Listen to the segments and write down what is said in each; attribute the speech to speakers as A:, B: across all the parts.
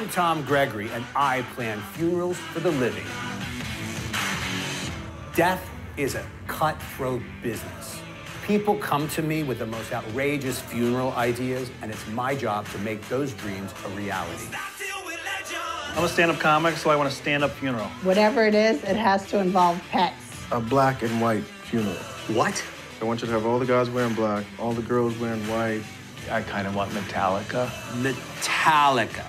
A: Tom Gregory, and I plan funerals for the living. Death is a cutthroat business. People come to me with the most outrageous funeral ideas, and it's my job to make those dreams a reality.
B: I'm a stand-up comic, so I want a stand-up funeral.
C: Whatever it is, it has to involve pets.
D: A black and white funeral.
A: What?
D: I want you to have all the guys wearing black, all the girls wearing white.
B: I kind of want Metallica.
A: Metallica.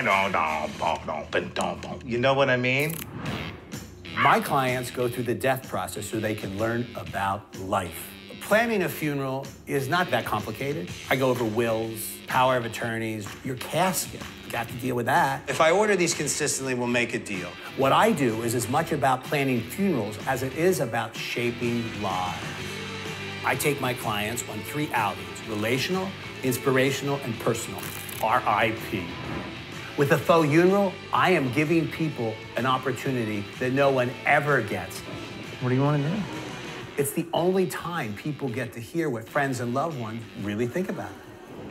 E: You know what I mean?
A: My clients go through the death process so they can learn about life. Planning a funeral is not that complicated. I go over wills, power of attorneys, your casket. Got to deal with that. If I order these consistently, we'll make a deal. What I do is as much about planning funerals as it is about shaping lives. I take my clients on 3 outings: relational, inspirational, and personal. RIP. With a faux funeral, I am giving people an opportunity that no one ever gets.
B: What do you want to do?
A: It's the only time people get to hear what friends and loved ones really think about it.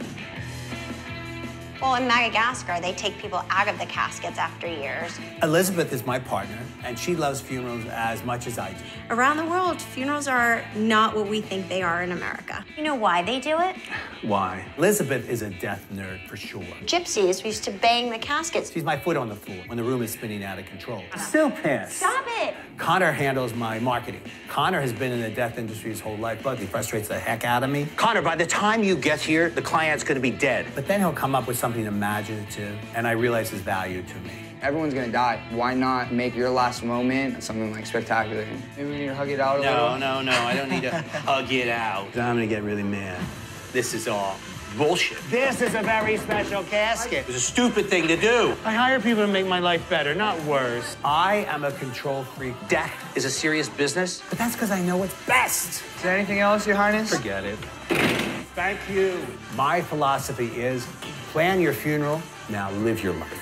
F: Well, in Madagascar, they take people out of the caskets after years.
A: Elizabeth is my partner, and she loves funerals as much as I do.
G: Around the world, funerals are not what we think they are in America.
F: You know why they do it?
B: Why?
A: Elizabeth is a death nerd for sure.
F: Gypsies used to bang the caskets.
A: She's my foot on the floor when the room is spinning out of control. Still pissed.
F: Stop it!
A: Connor handles my marketing. Connor has been in the death industry his whole life, but he frustrates the heck out of me.
H: Connor, by the time you get here, the client's gonna be dead.
A: But then he'll come up with something imaginative, and I realize his value to me.
I: Everyone's gonna die. Why not make your last moment something like spectacular? Maybe we need to hug it out a little.
H: No, I don't need to hug it out.
A: I'm gonna get really mad. This is all bullshit.
H: This is a very special casket. It was a stupid thing to do.
A: I hire people to make my life better, not worse. I am a control freak.
H: Death is a serious business.
A: But that's because I know what's best.
I: Is there anything else, Your Highness?
A: Forget it. Thank you. My philosophy is plan your funeral, now live your life.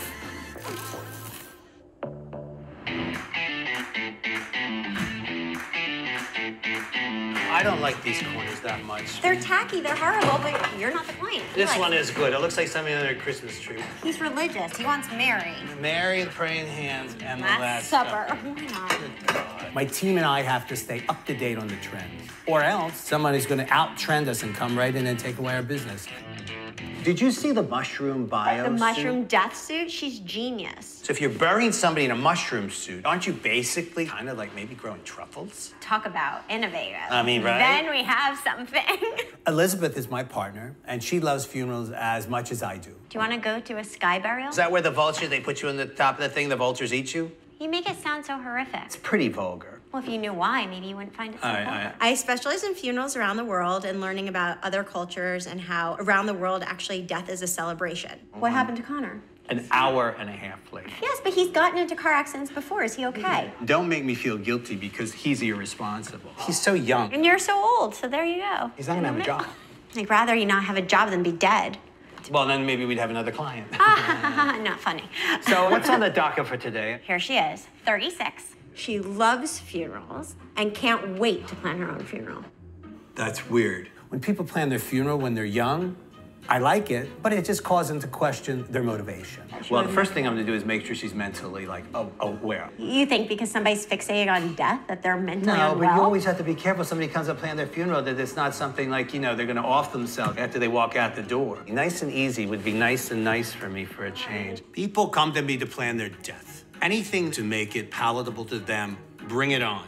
A: I don't like these corners that much.
G: They're tacky, they're horrible, but you're not the client.
H: This
G: What?
H: one is good. It looks like something under a Christmas tree.
G: He's religious. He wants Mary.
H: Mary, the praying hands, and the
G: Last
H: last
G: Supper. Why not?
A: My team and I have to stay up to date on the trends, or else somebody's going to out-trend us and come right in and take away our business. Did you see the mushroom bio
G: The
A: suit?
G: mushroom death suit? She's genius.
A: So if you're burying somebody in a mushroom suit, aren't you basically kind of like maybe growing truffles?
G: Talk about innovative.
A: I mean, right?
G: Then we have something.
A: Elizabeth is my partner, and she loves funerals as much as I do.
G: Do you want to go to a sky burial?
H: Is that where the vultures, they put you on the top of the thing, the vultures eat you?
G: You make it sound so horrific.
A: It's pretty vulgar.
G: Well, if you knew why, maybe you wouldn't find it so
A: All right,
G: horrible.
A: all right.
G: I specialize in funerals around the world and learning about other cultures and how around the world actually death is a celebration. What happened to Connor?
A: An hour and a half later.
G: Yes, but he's gotten into car accidents before. Is he okay?
A: Don't make me feel guilty because he's irresponsible. He's so young.
G: And you're so old, so there you go.
A: He's not gonna have a job.
G: I'd rather you not have a job than be dead.
A: Well, then maybe we'd have another client.
G: Not funny.
A: So what's on the docket for today?
G: Here she is, 36. She loves funerals and can't wait to plan her own funeral.
A: That's weird. When people plan their funeral when they're young, I like it, but it just calls into question their motivation. Well, the first thing I'm gonna do is make sure she's mentally, like, aware.
G: You think because somebody's fixated on death that they're mentally
A: No,
G: unwell?
A: but you always have to be careful. Somebody comes up plan their funeral, that it's not something like, you know, they're gonna off themselves after they walk out the door. Nice and easy would be nice and nice for me for a change. People come to me to plan their death. Anything to make it palatable to them, bring it on.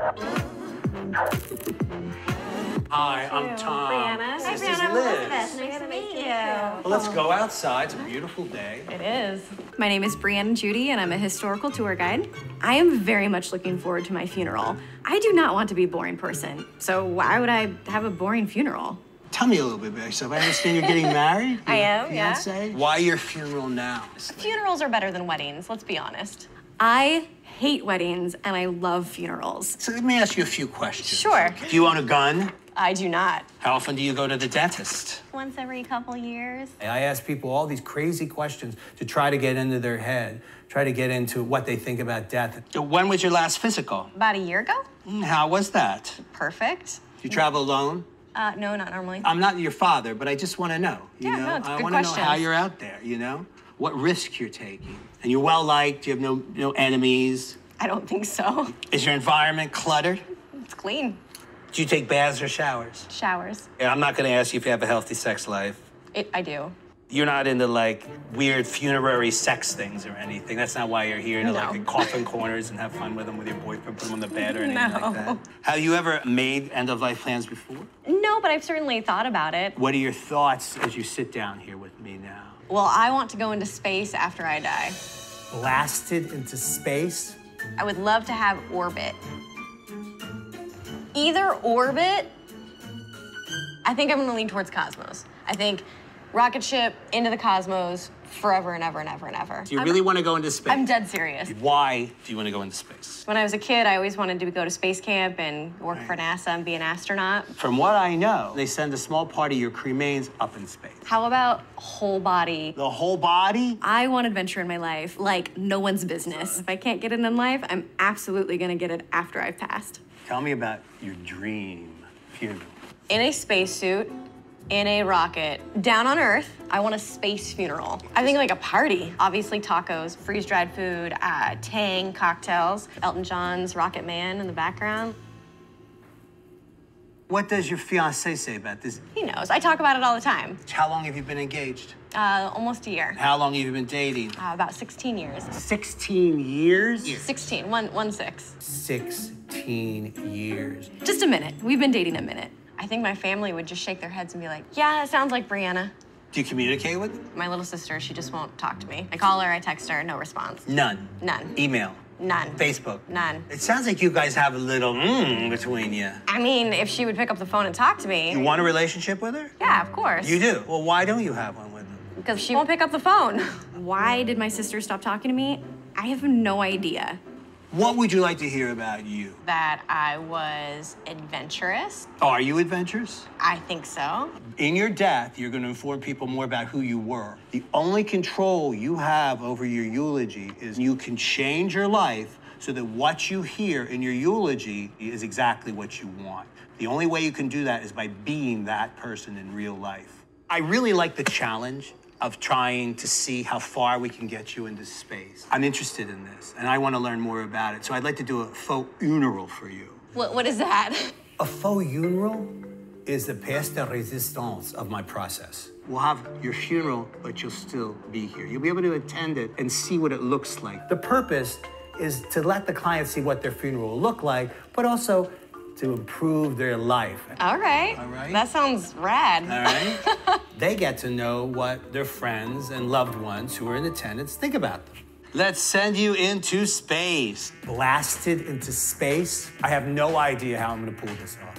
A: Hi, I'm Tom.
G: Brianna.
A: This is
G: Brianna.
A: Liz.
G: Elizabeth. Nice to meet you.
A: Well, let's go outside. It's a beautiful day.
J: It is. My name is Brianna Judy, and I'm a historical tour guide. I am very much looking forward to my funeral. I do not want to be a boring person, so why would I have a boring funeral?
A: Tell me a little bit about yourself. I understand you're getting married.
J: I am, yeah.
A: Fiancé? Why your funeral now?
J: Funerals are better than weddings, let's be honest. I hate weddings, and I love funerals.
A: So let me ask you a few questions.
J: Sure.
A: Do you own a gun?
J: I do not.
A: How often do you go to the dentist?
G: Once every couple years.
A: I ask people all these crazy questions to try to get into their head, try to get into what they think about death. When was your last physical?
J: About a year ago?
A: How was that?
J: Perfect.
A: You travel alone?
J: No, not normally.
A: I'm not your father, but I just want to know. You
J: Yeah,
A: know?
J: no, it's a
A: I
J: good
A: want to know
J: question.
A: how you're out there, you know? what risk you're taking. And you're well-liked, you have no enemies.
J: I don't think so.
A: Is your environment cluttered?
J: It's clean.
A: Do you take baths or showers?
J: Showers.
A: Yeah, I'm not gonna ask you if you have a healthy sex life.
J: I do.
A: You're not into, like, weird funerary sex things or anything. That's not why you're here, to, like, coffin corners and have fun with them with your boyfriend, put them on the bed or anything like that. Have you ever made end-of-life plans before?
J: No, but I've certainly thought about it.
A: What are your thoughts as you sit down here with me now?
J: Well, I want to go into space after I die.
A: Blasted into space?
J: I would love to have orbit. Either orbit, I think I'm gonna lean towards cosmos. I think rocket ship into the cosmos forever and ever and ever and ever.
A: Do you really want to go into space?
J: I'm dead serious.
A: Why do you want to go into space?
J: When I was a kid, I always wanted to go to space camp and work for NASA and be an astronaut.
A: From what I know, they send a small part of your cremains up in space.
J: How about whole body?
A: The whole body?
J: I want adventure in my life like no one's business. If I can't get it in life, I'm absolutely gonna get it after I've passed.
A: Tell me about your dream funeral.
J: In a spacesuit, in a rocket, down on Earth, I want a space funeral. I think like a party. Obviously tacos, freeze-dried food, Tang cocktails, Elton John's Rocket Man in the background.
A: What does your fiancé say about this?
J: He knows. I talk about it all the time.
A: How long have you been engaged?
J: Almost a year.
A: How long have you been dating?
J: About 16 years.
A: 16 years?
J: 16, one 6.
A: 16 years.
J: Just a minute. We've been dating a minute. I think my family would just shake their heads and be like, yeah, it sounds like Brianna.
A: Do you communicate with her?
J: My little sister, she just won't talk to me. I call her, I text her, no response.
A: None?
J: None.
A: Email?
J: None.
A: Facebook?
J: None.
A: It sounds like you guys have a little between you.
J: I mean, if she would pick up the phone and talk to me.
A: You want a relationship with her?
J: Yeah, of course.
A: You do? Well, why don't you have one with her?
J: Because she won't pick up the phone. Why did my sister stop talking to me? I have no idea.
A: What would you like to hear about you?
J: That I was adventurous.
A: Are you adventurous?
J: I think so.
A: In your death, you're going to inform people more about who you were. The only control you have over your eulogy is you can change your life so that what you hear in your eulogy is exactly what you want. The only way you can do that is by being that person in real life. I really like the challenge of trying to see how far we can get you into space. I'm interested in this, and I want to learn more about it. So I'd like to do a faux funeral for you.
J: What is that?
A: A faux funeral is the pièce de résistance of my process. We'll have your funeral, but you'll still be here. You'll be able to attend it and see what it looks like. The purpose is to let the client see what their funeral will look like, but also to improve their life.
J: All right.
A: All right.
J: That sounds rad.
A: All right. They get to know what their friends and loved ones who are in attendance think about them. Let's send you into space. Blasted into space? I have no idea how I'm gonna pull this off.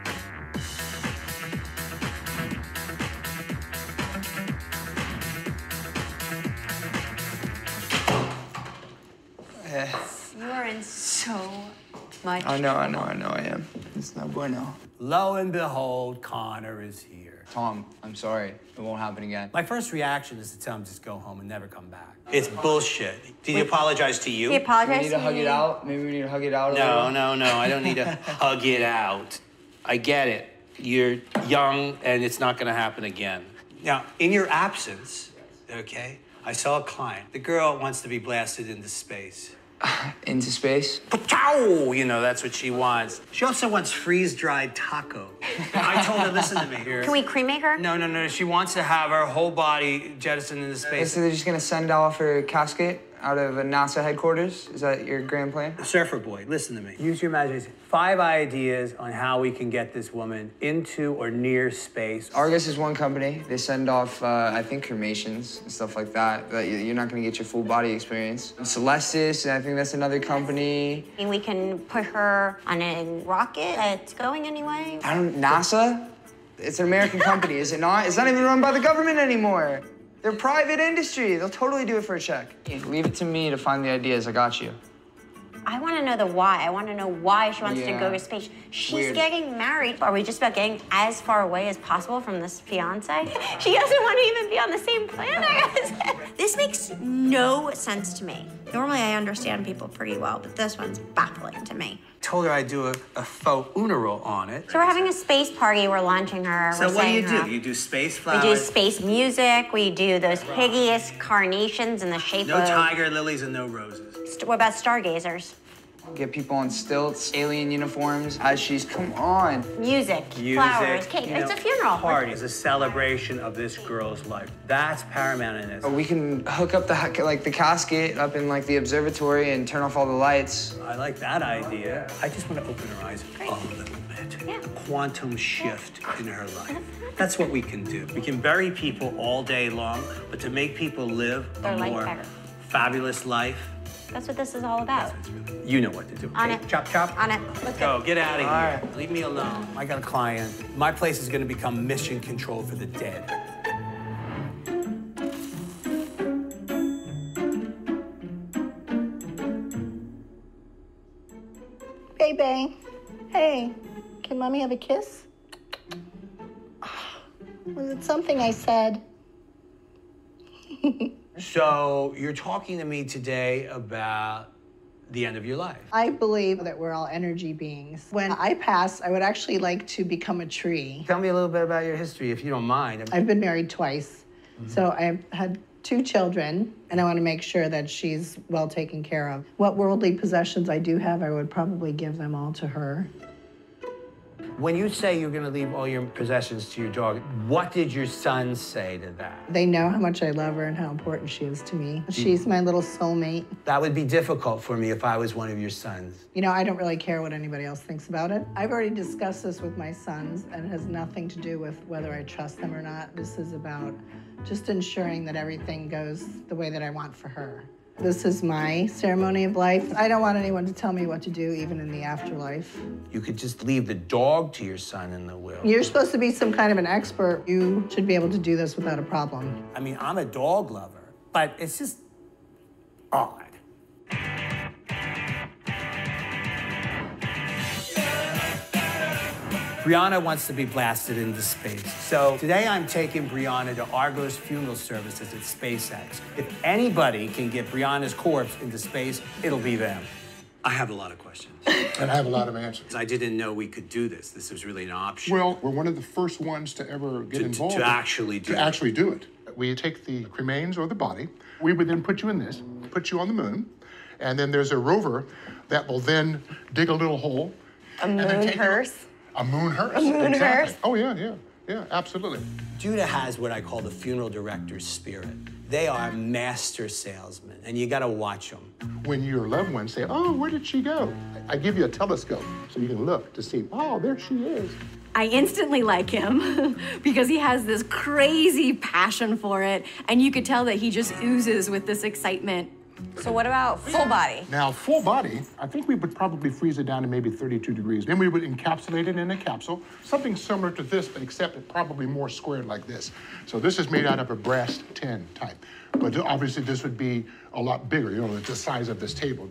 J: You are in so much
I: I know I am. It's no bueno.
A: Lo and behold, Connor is here.
I: Tom, I'm sorry. It won't happen again.
A: My first reaction is to tell him just go home and never come back. It's bullshit. Did he apologize to you?
J: He apologized
I: We need to hug it out. Maybe we need to hug it out a little.
A: No, I don't need to hug it out. I get it. You're young and it's not gonna happen again. Now, in your absence, okay, I saw a client. The girl wants to be blasted into space.
I: Into space?
A: Pachow! You know, that's what she wants. She also wants freeze-dried taco. I told her, listen to me here.
F: Can we cremate her?
A: No. She wants to have her whole body jettisoned into space.
I: So they're just gonna send off her casket out of a NASA headquarters? Is that your grand plan?
A: Surfer boy, listen to me. Use your imagination. 5 ideas on how we can get this woman into or near space.
I: Argus is one company. They send off, I think, cremations and stuff like that. But you're not gonna get your full body experience. Celestis, I think that's another company.
F: And we can put her on a rocket that's going anyway.
I: NASA? It's an American company, is it not? It's not even run by the government anymore. They're private industry. They'll totally do it for a check. Leave it to me to find the ideas. I got you.
F: I want to know the why. I want to know why she wants to go to space. She's getting married. Are we just about getting as far away as possible from this fiance? She doesn't want to even be on the same planet. This makes no sense to me. Normally I understand people pretty well, but this one's baffling to me.
A: Told her I'd do a faux funeral on it.
F: So we're having a space party, we're launching her.
A: So what do you do? You do space flowers?
F: We do space music, we do those hideous carnations in the shape of...
A: No tiger lilies and no roses.
F: What about stargazers?
I: Get people on stilts, alien uniforms, as she's, come on.
F: Music, flowers, cake. It's a funeral.
A: Party is a celebration of this girl's life. That's paramount in this.
I: We can hook up the casket up in the observatory and turn off all the lights.
A: I like that idea. I just want to open her eyes a little bit.
F: Yeah.
A: Quantum shift in her life. That's what we can do. We can bury people all day long, but to make people live a more fabulous life.
F: That's what this is all about.
A: You know what to do.
F: On it.
A: Chop, chop.
F: On it.
A: Let's go. Get out of here. Right. Leave me alone. I got a client. My place is going to become mission control for the dead.
C: Baby, hey, can mommy have a kiss? Was it something I said?
A: So you're talking to me today about the end of your life.
C: I believe that we're all energy beings. When I pass, I would actually like to become a tree.
A: Tell me a little bit about your history, if you don't mind.
C: I've been married twice. So I've had 2 children, and I want to make sure that she's well taken care of. What worldly possessions I do have, I would probably give them all to her.
A: When you say you're going to leave all your possessions to your dog, what did your sons say to that?
C: They know how much I love her and how important she is to me. She's my little soulmate.
A: That would be difficult for me if I was one of your sons.
C: You know, I don't really care what anybody else thinks about it. I've already discussed this with my sons, and it has nothing to do with whether I trust them or not. This is about just ensuring that everything goes the way that I want for her. This is my ceremony of life. I don't want anyone to tell me what to do, even in the afterlife.
A: You could just leave the dog to your son in the will.
C: You're supposed to be some kind of an expert. You should be able to do this without a problem.
A: I mean, I'm a dog lover, but it's just odd. Brianna wants to be blasted into space. So today I'm taking Brianna to Argos Funeral Services at SpaceX. If anybody can get Brianna's corpse into space, it'll be them. I have a lot of questions.
E: And I have a lot of answers.
A: I didn't know we could do this. This was really an option.
E: Well, we're one of the first ones to ever get involved.
A: To actually do it.
E: We take the cremains or the body. We would then put you in this, put you on the moon, and then there's a rover that will then dig a little hole.
J: A moon hearse?
E: A moon hearse.
J: A moon hearse?
E: Oh, yeah, absolutely.
A: Judah has what I call the funeral director's spirit. They are master salesmen, and you gotta watch them.
E: When your loved ones say, oh, where did she go? I give you a telescope so you can look to see, oh, there she is.
K: I instantly like him because he has this crazy passion for it, and you could tell that he just oozes with this excitement.
J: So what about full body?
E: Now, full body, I think we would probably freeze it down to maybe 32 degrees. Then we would encapsulate it in a capsule, something similar to this, but except it probably more squared like this. So this is made out of a brass tin type. But obviously this would be a lot bigger, you know, it's the size of this table.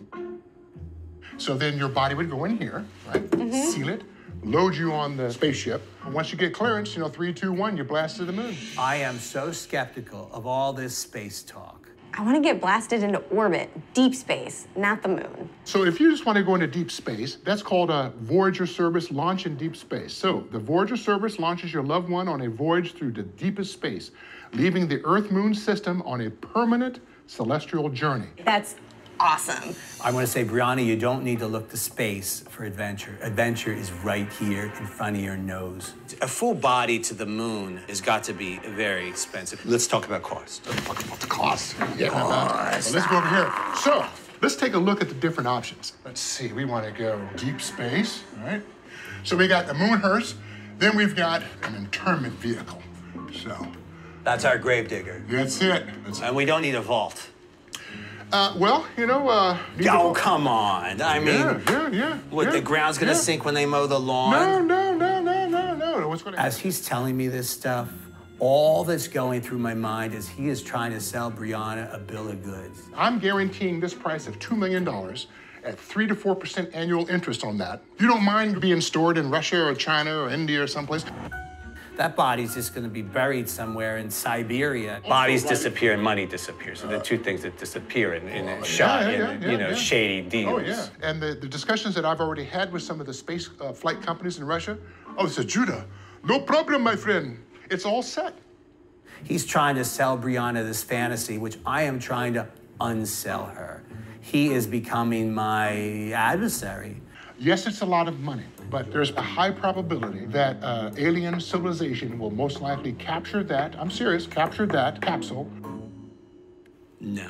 E: So then your body would go in here, right? Seal it, load you on the spaceship. And once you get clearance, you know, 3, 2, 1, you're blasted to the moon.
A: I am so skeptical of all this space talk.
J: I want to get blasted into orbit, deep space, not the moon.
E: So if you just want to go into deep space, that's called a Voyager service launch in deep space. So the Voyager service launches your loved one on a voyage through the deepest space, leaving the Earth-Moon system on a permanent celestial journey.
J: That's awesome.
A: I want to say, Brianna, you don't need to look to space for adventure. Adventure is right here in front of your nose. A full body to the moon has got to be very expensive. Let's talk about cost.
E: Let's talk about the cost. Yeah, well, let's go over here. So let's take a look at the different options. Let's see, we want to go deep space, all right? So we got the moon hearse, then we've got an interment vehicle. So
A: that's our gravedigger.
E: That's it.
A: And we don't need a vault.
E: Well, you know,
A: oh, come on. I mean,
E: yeah.
A: What, the ground's gonna sink when they mow the lawn?
E: No. What's gonna
A: As he's telling me this stuff, All that's going through my mind is he is trying to sell Brianna a bill of goods.
E: I'm guaranteeing this price of $2 million at 3 to 4% annual interest on that. You don't mind being stored in Russia or China or India or someplace?
A: That body's just going to be buried somewhere in Siberia.
H: Bodies disappear and money disappears. So the two things that disappear in a shot in shady deals.
E: Oh, yeah. And the discussions that I've already had with some of the space flight companies in Russia, oh, it's a Judah. No problem, my friend. It's all set.
A: He's trying to sell Brianna this fantasy, which I am trying to unsell her. He is becoming my adversary.
E: Yes, it's a lot of money, but there's a high probability that alien civilization will most likely capture that, I'm serious, capture that capsule.
A: No.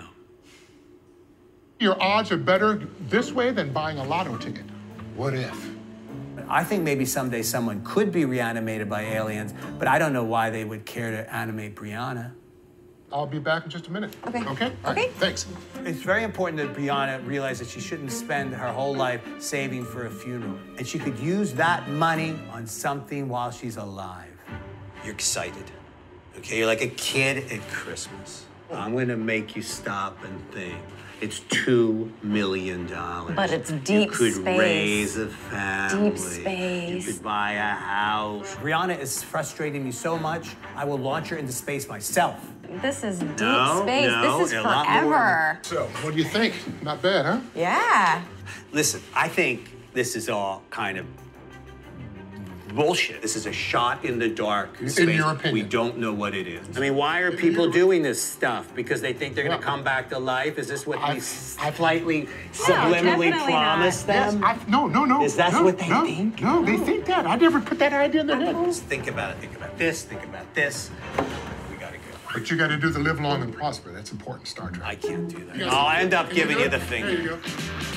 E: Your odds are better this way than buying a lotto ticket. What if?
A: I think maybe someday someone could be reanimated by aliens, but I don't know why they would care to animate Brianna.
E: I'll be back in just a minute. Okay. Okay? All right, thanks.
A: It's very important that Brianna realize that she shouldn't spend her whole life saving for a funeral. And she could use that money on something while she's alive.
H: You're excited. Okay, you're like a kid at Christmas.
A: I'm gonna make you stop and think. It's $2 million.
J: But it's deep space.
A: You could raise a family.
J: Deep space.
A: You could buy a house. Brianna is frustrating me so much, I will launch her into space myself.
J: This is deep space. This is forever.
E: So, what do you think? Not bad, huh?
J: Yeah.
H: Listen, I think this is all kind of bullshit. This is a shot in the dark.
E: In your opinion.
H: We don't know what it is. I mean, why are people doing this stuff? Because they think they're going to come back to life? Is this what we slightly, subliminally promise them?
E: Yes, no.
H: Is that what they think?
E: No, they think that. I never put that idea in their head.
H: Just think about it. Think about this. Think about this. We got to go.
E: But you got to do the live long and prosper. That's important, Star Trek.
H: I can't do that. I'll end up giving you the finger.
E: There you go.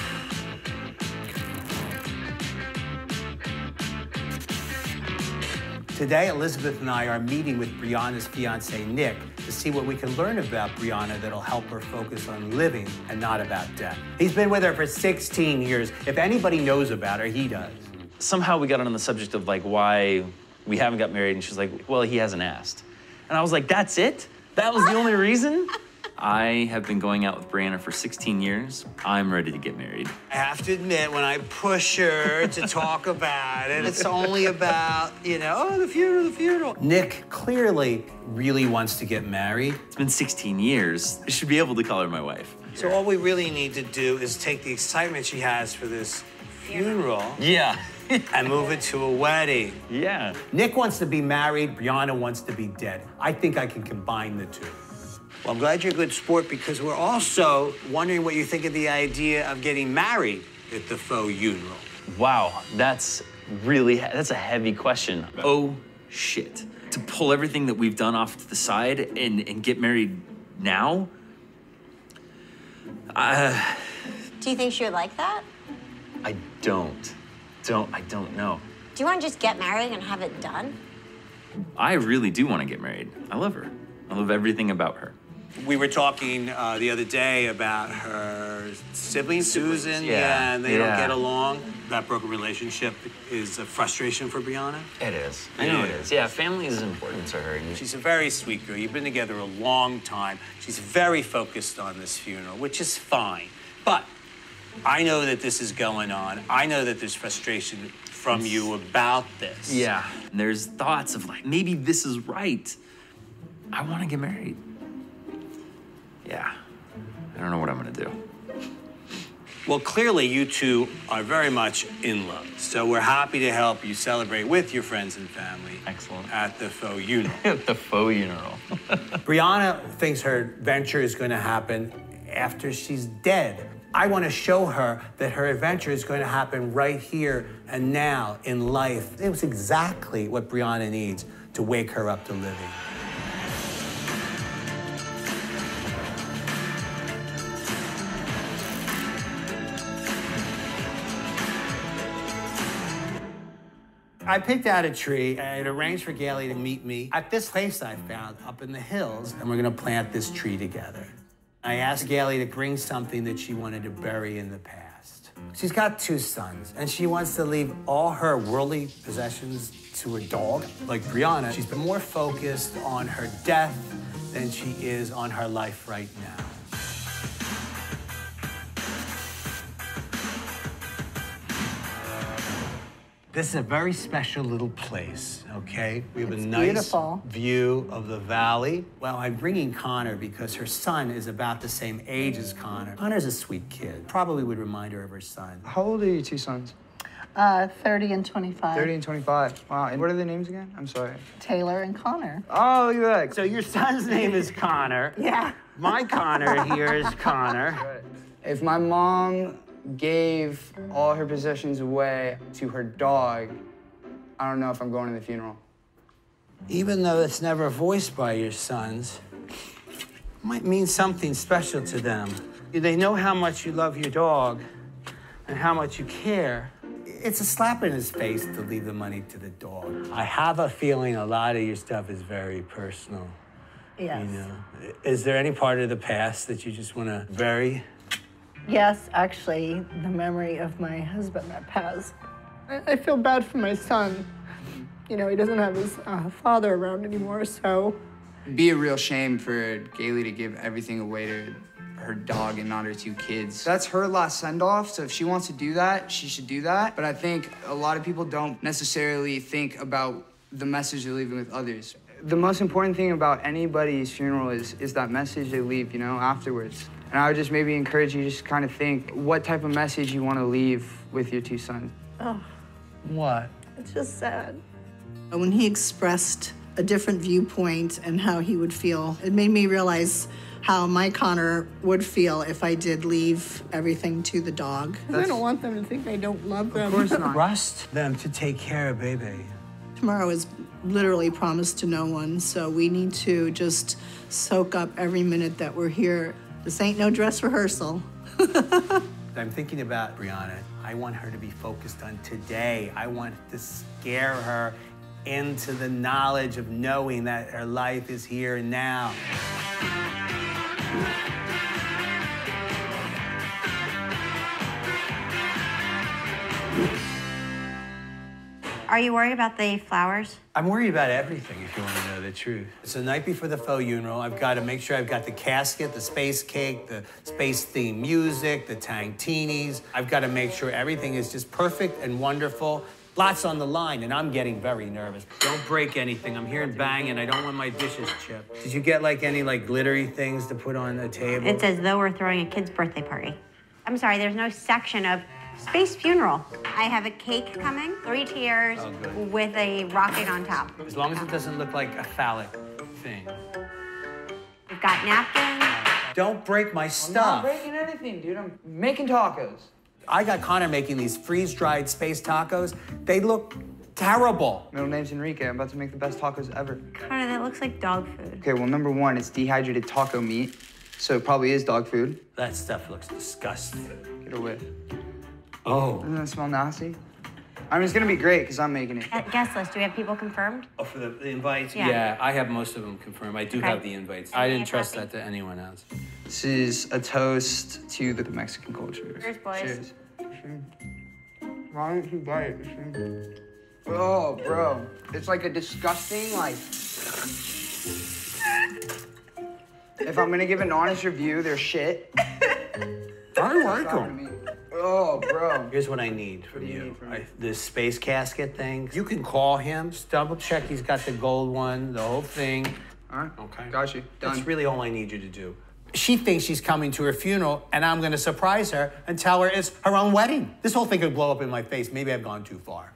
A: Today, Elizabeth and I are meeting with Brianna's fiance, Nick, to see what we can learn about Brianna that'll help her focus on living and not about death. He's been with her for 16 years. If anybody knows about her, he does.
L: Somehow we got on the subject of like why we haven't got married, and she's like, well, he hasn't asked. And I was like, that's it? That was the only reason? I have been going out with Brianna for 16 years. I'm ready to get married.
H: I have to admit, when I push her to talk about it, it's only about, the funeral.
A: Nick clearly really wants to get married.
L: It's been 16 years. I should be able to call her my wife.
H: So all we really need to do is take the excitement she has for this funeral and move it to a wedding.
L: Yeah.
A: Nick wants to be married, Brianna wants to be dead. I think I can combine the two.
H: Well, I'm glad you're a good sport because we're also wondering what you think of the idea of getting married at the faux funeral.
L: Wow, that's a heavy question. Oh, shit. To pull everything that we've done off to the side and get married now?
F: Do you think she would like that?
L: I don't know.
F: Do you want to just get married and have it done?
L: I really do want to get married. I love her. I love everything about her.
H: We were talking the other day about her sibling, Susan.
L: Yeah.
H: And they don't get along. That broken relationship is a frustration for Brianna.
L: It is. I know it is. Yeah, family is important to her.
H: She's a very sweet girl. You've been together a long time. She's very focused on this funeral, which is fine. But I know that this is going on. I know that there's frustration from you about this.
L: Yeah. And there's thoughts of like, maybe this is right. I want to get married. Yeah. I don't know what I'm going to do.
H: Well, clearly you two are very much in love. So we're happy to help you celebrate with your friends and family.
L: Excellent.
H: At the faux funeral.
L: At the faux funeral.
A: Brianna thinks her venture is going to happen after she's dead. I want to show her that her adventure is going to happen right here and now in life. It was exactly what Brianna needs to wake her up to living. I picked out a tree. I had arranged for Gailey to meet me at this place I found up in the hills, and we're gonna plant this tree together. I asked Gailey to bring something that she wanted to bury in the past. She's got 2 sons, and she wants to leave all her worldly possessions to her dog. Like Brianna, she's been more focused on her death than she is on her life right now. This is a very special little place, okay? We have a nice
C: beautiful
A: view of the valley. Well, I'm bringing Connor because her son is about the same age as Connor. Connor's a sweet kid. Probably would remind her of her son.
I: How old are your 2 sons?
C: 30 and 25.
I: 30 and 25. Wow, and what are their names again? I'm sorry.
C: Taylor and Connor.
I: Oh, look at that.
A: So your son's name is Connor.
C: Yeah.
A: My Connor here is Connor.
I: Right. If my mom gave all her possessions away to her dog, I don't know if I'm going to the funeral.
A: Even though it's never voiced by your sons, it might mean something special to them. They know how much you love your dog and how much you care. It's a slap in his face to leave the money to the dog. I have a feeling a lot of your stuff is very personal.
C: Yes.
A: You know? Is there any part of the past that you just want to bury?
C: Yes, actually, the memory of my husband that passed. I feel bad for my son. You know, he doesn't have his father around anymore, so.
I: It'd be a real shame for Gailey to give everything away to her dog and not her 2 kids. That's her last send-off, so if she wants to do that, she should do that. But I think a lot of people don't necessarily think about the message they're leaving with others. The most important thing about anybody's funeral is that message they leave, you know, afterwards. And I would just maybe encourage you to just kind of think what type of message you want to leave with your 2 sons.
C: Oh,
A: What?
C: it's just sad. When he expressed a different viewpoint and how he would feel, it made me realize how my Connor would feel if I did leave everything to the dog. I don't want them to think I don't love them.
I: Of course not.
A: Trust them to take care of baby.
C: Tomorrow is literally promised to no one, so we need to just soak up every minute that we're here. This ain't no dress rehearsal.
A: I'm thinking about Brianna. I want her to be focused on today. I want to scare her into the knowledge of knowing that her life is here and now.
F: Are you worried about the flowers?
A: I'm worried about everything, if you want to know the truth. It's the night before the faux funeral. I've got to make sure I've got the casket, the space cake, the space-themed music, the tangtinis. I've got to make sure everything is just perfect and wonderful. Lots on the line, and I'm getting very nervous. Don't break anything. I'm hearing banging. I don't want my dishes chipped. Did you get, like, any, like, glittery things to put on the table?
F: It's as though we're throwing a kid's birthday party. I'm sorry, there's no section of space funeral. I have a cake coming, 3 tiers, with a rocket on top.
A: As long as it doesn't look like a phallic thing.
F: We've got napkins.
A: Don't break my
I: I'm
A: stuff.
I: not breaking anything, dude. I'm making tacos.
A: I got Connor making these freeze-dried space tacos. They look terrible.
I: Middle name's Enrique. I'm about to make the best tacos ever.
F: Connor, that looks like dog food.
I: Okay, well, number 1, it's dehydrated taco meat, so it probably is dog food.
A: That stuff looks disgusting.
I: Get away.
A: Oh.
I: Doesn't that smell nasty? I mean, it's gonna be great because I'm making it.
F: Guest list, do we have people confirmed?
A: Oh, for the invites?
F: Yeah.
A: I have most of them confirmed. I do have the invites. I didn't trust that to anyone else.
I: This is a toast to the Mexican culture.
F: Cheers, boys.
I: Cheers. Why don't you bite it? Oh, bro. It's like a disgusting, like... If I'm gonna give an honest review, they're shit.
A: I like them.
I: Oh, bro.
A: Here's what I need from you. This space casket thing. You can call him, just double check he's got the gold one, the whole thing.
I: All right.
A: Okay.
I: Got you. Done.
A: That's really all I need you to do. She thinks she's coming to her funeral, and I'm gonna surprise her and tell her it's her own wedding. This whole thing could blow up in my face. Maybe I've gone too far.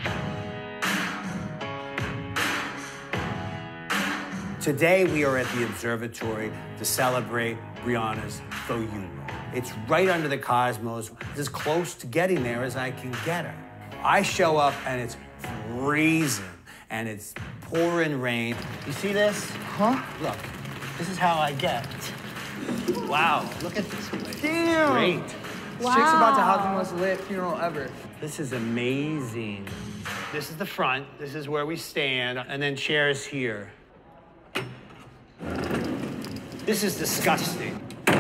A: Today, we are at the observatory to celebrate Brianna's faux funeral. It's right under the cosmos. It's as close to getting there as I can get her. I show up, and it's freezing, and it's pouring rain. You see this?
I: Huh?
A: Look, this is how I get. Wow, look at this place.
I: Damn.
A: Great.
I: Wow. Chick's about to have the most lit funeral ever.
A: This is amazing. This is the front. This is where we stand, and then chairs here. This is disgusting.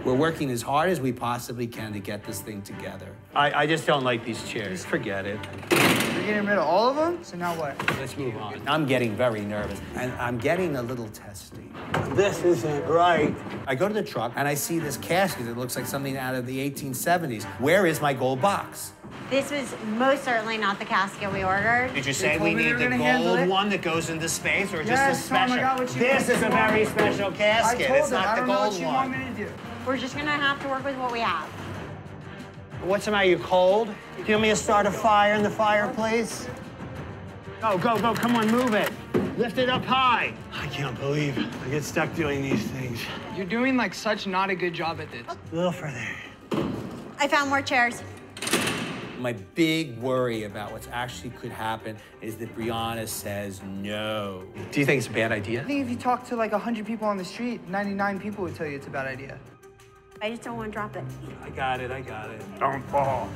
A: We're working as hard as we possibly can to get this thing together. I just don't like these chairs. Forget it.
I: You're getting rid of all of them? So now what?
A: Let's move on. I'm getting very nervous, and I'm getting a little testy. This isn't right. I go to the truck, and I see this casket that looks like something out of the 1870s. Where is my gold box?
F: This was most certainly not the casket we ordered.
H: Did you say we need the gold one that goes into space, or just
I: Yes,
H: a special?
I: Tom, I got what you
H: This is a very special casket.
I: I told
H: It's
I: them,
H: not
I: I
H: the
I: don't know
H: gold
I: what you
H: one.
I: want me to do.
F: We're just gonna have to work with what we have.
H: What's the matter? You cold? Do you want me to start a fire in the fireplace? Go, go, go. Come on, move it. Lift it up high. I can't believe I get stuck doing these things.
I: You're doing like such not a good job at this.
H: A little further.
F: I found more chairs.
A: My big worry about what's actually could happen is that Brianna says no. Do you think it's a bad idea?
I: I think if you talk to like 100 people on the street, 99 people would tell you it's a bad idea.
F: I just don't want to drop it.
H: I got it, I got it. Don't fall.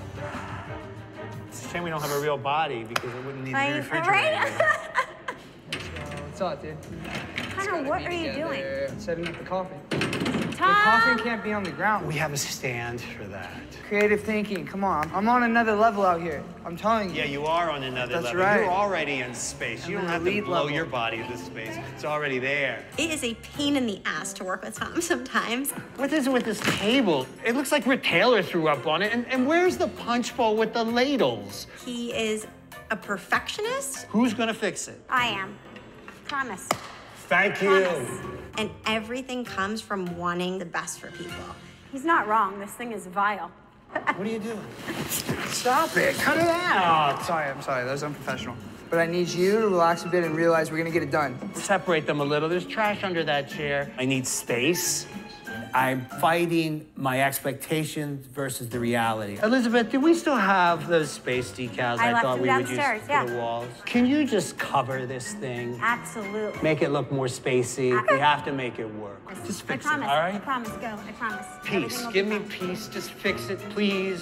H: It's a shame we don't have a real body because it wouldn't need to be refrigerated.
F: Right?
I: What's up, dude?
F: Connor, what are you doing?
I: Setting up the coffin. The
F: Tom!
I: coffin can't be on the ground.
H: We have a stand for that.
I: Creative thinking, come on. I'm on another level out here. I'm telling you.
H: Yeah, you are on another
I: That's
H: level.
I: right.
H: You're already in space. You
I: I'm
H: don't
I: an
H: have to
I: elite
H: blow
I: level.
H: your body to space. It's already there.
G: It is a pain in the ass to work with Tom sometimes.
H: What is it with this table? It looks like Rick Taylor threw up on it. And where's the punch bowl with the ladles?
G: He is a perfectionist.
H: Who's gonna fix it?
F: I am. Promise.
H: Thank you.
F: Promise.
G: And everything comes from wanting the best for people.
K: He's not wrong. This thing is vile.
A: What are you doing?
H: Stop it. Cut it out.
I: I'm sorry. That was unprofessional. But I need you to relax a bit and realize we're gonna get it done.
H: Separate them a little. There's trash under that chair. I need space.
A: I'm fighting my expectations versus the reality.
H: Elizabeth, do we still have those space decals
F: I left
H: thought
F: them
H: we would
F: downstairs,
H: use
F: yeah.
H: for the walls? Can you just cover this thing?
F: Absolutely.
H: Make it look more spacey.
F: Okay.
H: We have to make it work. Just fix
F: I promise.
H: it, all right?
F: I promise. Go. I promise.
H: Peace.
F: Everything will
H: Give
F: be
H: me
F: fine.
H: peace. Just fix it, please.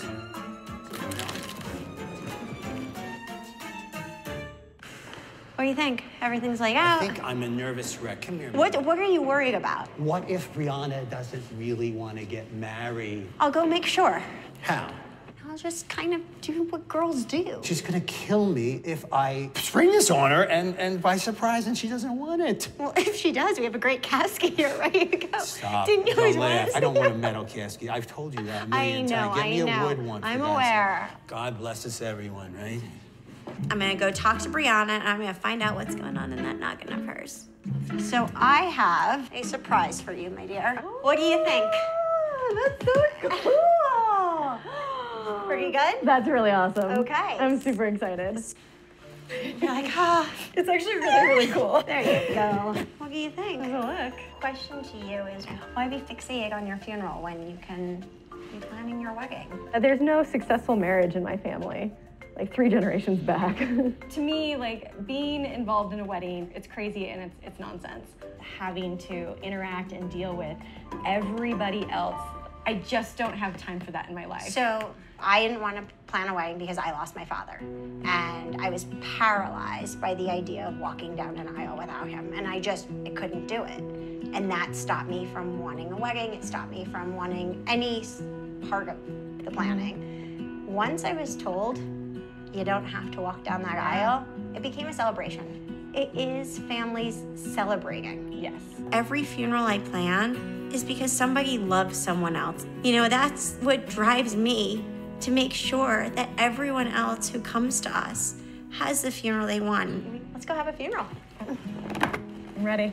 F: What do you think? Everything's like,
A: I
F: oh.
A: think I'm a nervous wreck. Come here.
F: What are you worried about?
A: What if Brianna doesn't really want to get married?
F: I'll go make sure.
A: How?
F: I'll just kind of do what girls do.
A: She's gonna kill me if I spring this on her and by surprise and she doesn't want it.
F: Well, if she does, we have a great casket here ready to go.
A: Stop.
F: Didn't you
A: Don't
F: always
A: laugh.
F: want us?
A: I don't want a metal casket. I've told you that a million times. Get me a wood one. for
F: I'm
A: God's
F: aware.
A: sake. God bless us everyone, right?
G: I'm gonna go talk to Brianna and I'm gonna find out what's going on in that noggin of hers.
F: So I have a surprise for you, my dear. What do you think?
K: That's so cool.
F: Pretty good?
K: That's really awesome.
F: Okay.
K: I'm super excited.
F: You're like, ah.
K: It's actually really, really cool.
F: There you go. What do you think?
K: Look.
F: Question to you is, why be fixated on your funeral when you can be planning your wedding?
K: There's no successful marriage in my family, like 3 generations back. To me, like being involved in a wedding, it's crazy and it's nonsense. Having to interact and deal with everybody else, I just don't have time for that in my life.
F: So I didn't want to plan a wedding because I lost my father. And I was paralyzed by the idea of walking down an aisle without him. And I couldn't do it. And that stopped me from wanting a wedding. It stopped me from wanting any part of the planning. Once I was told, you don't have to walk down that aisle, it became a celebration. It is families celebrating.
K: Yes.
G: Every funeral I plan is because somebody loves someone else. You know, that's what drives me to make sure that everyone else who comes to us has the funeral they want.
F: Let's go have a funeral.
K: I'm ready.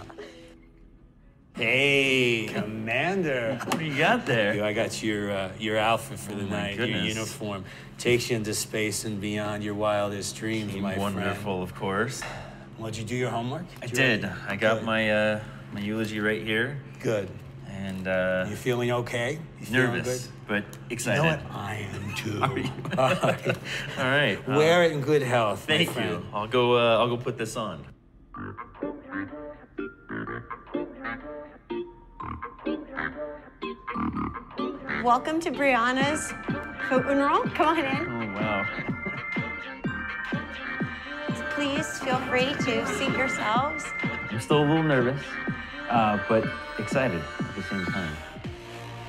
H: Hey, Commander.
L: What do you got there?
H: I got your outfit for the
L: my
H: night. Your
L: goodness.
H: uniform takes you into space and beyond your wildest dreams, my friend.
L: Wonderful, of course.
H: Well, did you do your homework?
L: I did. I got my my eulogy right here.
H: Good.
L: And
H: You feeling okay? You feeling
L: nervous, but
H: good?
L: excited.
H: You know what? I am too.
L: Are you?
H: All right.
L: All right.
H: Wear it in good health, my
L: Thank
H: friend.
L: you. I'll go put this on.
F: Welcome to Brianna's funeral. Come on in.
L: Oh wow.
F: Please feel free to seat yourselves.
L: I'm still a little nervous, but excited at the same time.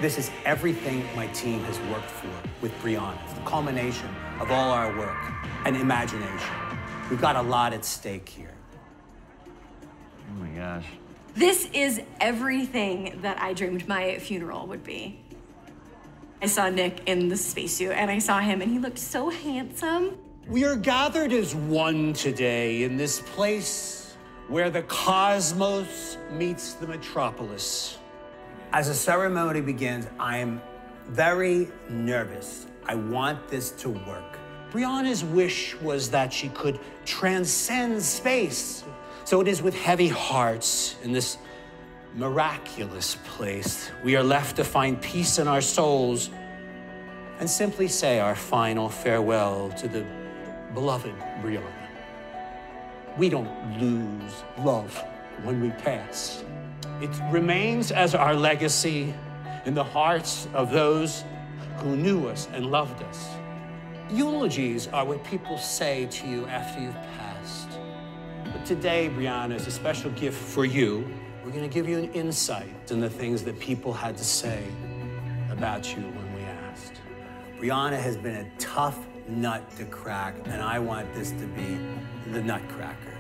A: This is everything my team has worked for with Brianna. It's the culmination of all our work and imagination. We've got a lot at stake here.
L: Oh my gosh.
K: This is everything that I dreamed my funeral would be. I saw Nick in the spacesuit, and I saw him, and he looked so handsome.
H: We are gathered as one today in this place where the cosmos meets the metropolis.
A: As the ceremony begins, I'm very nervous. I want this to work.
H: Brianna's wish was that she could transcend space. So it is with heavy hearts in this miraculous place we are left to find peace in our souls and simply say our final farewell to the beloved Brianna. We don't lose love when we pass. It remains as our legacy in the hearts of those who knew us and loved us. Eulogies are what people say to you after you've passed. But today, Brianna, is a special gift for you. We're going to give you an insight in the things that people had to say about you when we asked.
A: Brianna has been a tough nut to crack, and I want this to be the nutcracker.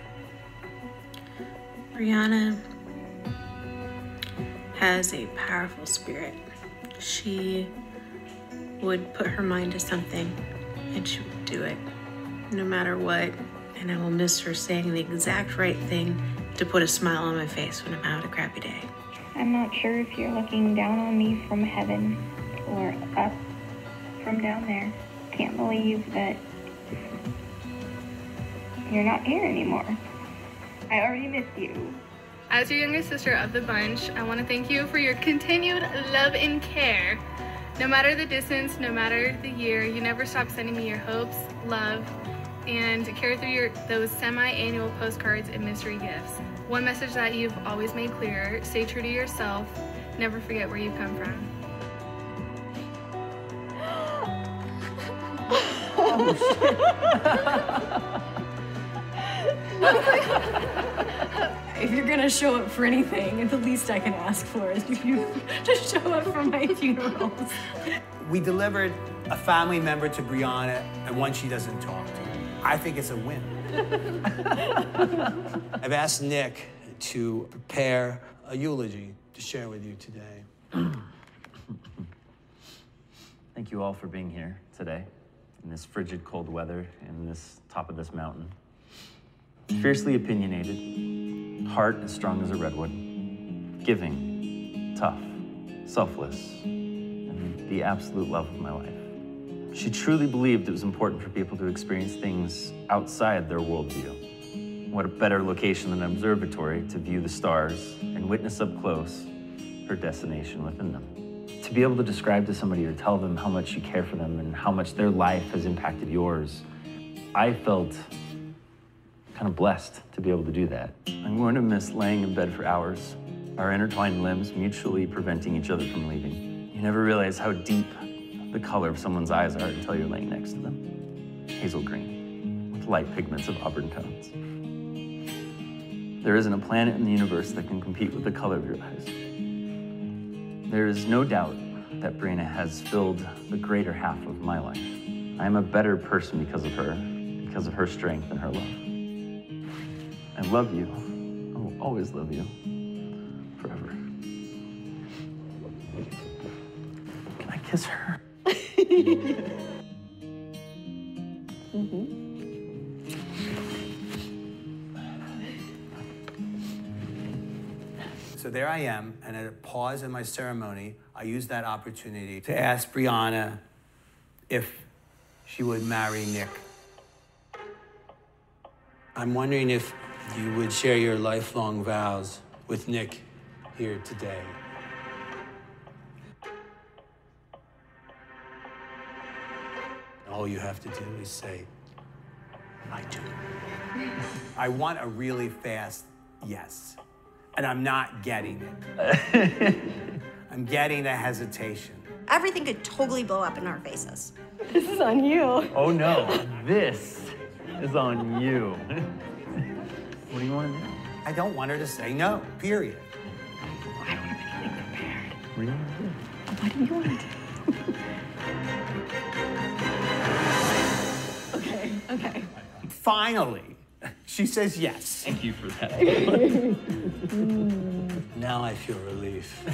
M: Brianna has a powerful spirit. She would put her mind to something and she would do it no matter what. And I will miss her saying the exact right thing to put a smile on my face when I'm having a crappy day.
N: I'm not sure if you're looking down on me from heaven or up from down there. Can't believe that you're not here anymore. I already missed you.
O: As your youngest sister of the bunch, I want to thank you for your continued love and care. No matter the distance, no matter the year, you never stop sending me your hopes, love, and carry through those semi-annual postcards and mystery gifts. One message that you've always made clear: stay true to yourself, never forget where you come from.
K: Oh, shit. If you're gonna show up for anything, the least I can ask for is you to show up for my funerals.
A: We delivered a family member to Brianna and one she doesn't talk to. I think it's a win. I've asked Nick to prepare a eulogy to share with you today.
L: Thank you all for being here today in this frigid cold weather in this top of this mountain. Fiercely opinionated, heart as strong as a redwood, giving, tough, selfless, and the absolute love of my life. She truly believed it was important for people to experience things outside their worldview. What a better location than an observatory to view the stars and witness up close her destination within them. To be able to describe to somebody or tell them how much you care for them and how much their life has impacted yours, I felt kind of blessed to be able to do that. I'm going to miss laying in bed for hours, our intertwined limbs mutually preventing each other from leaving. You never realize how deep the color of someone's eyes are until you're laying next to them. Hazel green, with light pigments of auburn tones. There isn't a planet in the universe that can compete with the color of your eyes. There is no doubt that Brianna has filled the greater half of my life. I am a better person because of her strength and her love. I love you. I will always love you. Forever. Can I kiss her?
A: So there I am, and at a pause in my ceremony, I used that opportunity to ask Brianna if she would marry Nick. I'm wondering if you would share your lifelong vows with Nick here today. All you have to do is say, I do. I want a really fast yes, and I'm not getting it. I'm getting a hesitation.
G: Everything could totally blow up in our faces.
K: This is on you.
L: Oh no, this is on you. What do you want to do?
A: I don't want her to say no, period.
L: I don't have anything prepared. What do you want to do?
K: What do you want to do? Okay.
A: Finally, she says yes.
L: Thank you for that.
A: Now I feel relief.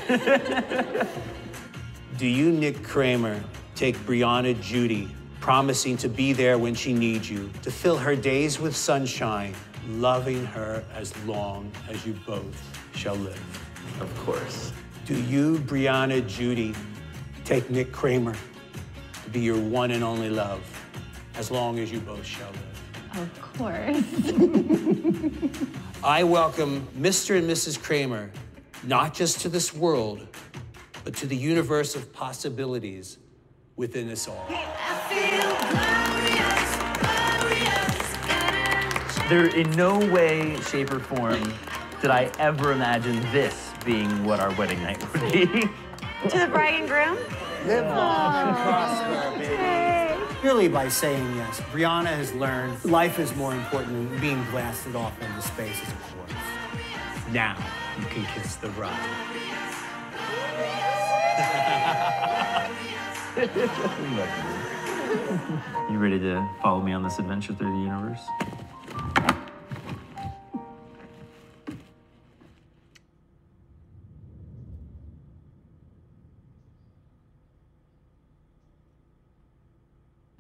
A: Do you, Nick Kramer, take Brianna Judy, promising to be there when she needs you, to fill her days with sunshine, loving her as long as you both shall live?
L: Of course.
A: Do you, Brianna Judy, take Nick Kramer to be your one and only love, as long as you both shall live?
K: Of course.
A: I welcome Mr. and Mrs. Kramer, not just to this world, but to the universe of possibilities within us all.
L: There, in no way, shape, or form did I ever imagine this being what our wedding night would be.
F: To the bride and groom?
A: Live long and prosper, baby. Really, by saying yes, Brianna has learned life is more important than being blasted off into space as a corpse. Now you can kiss the bride.
L: You ready to follow me on this adventure through the universe?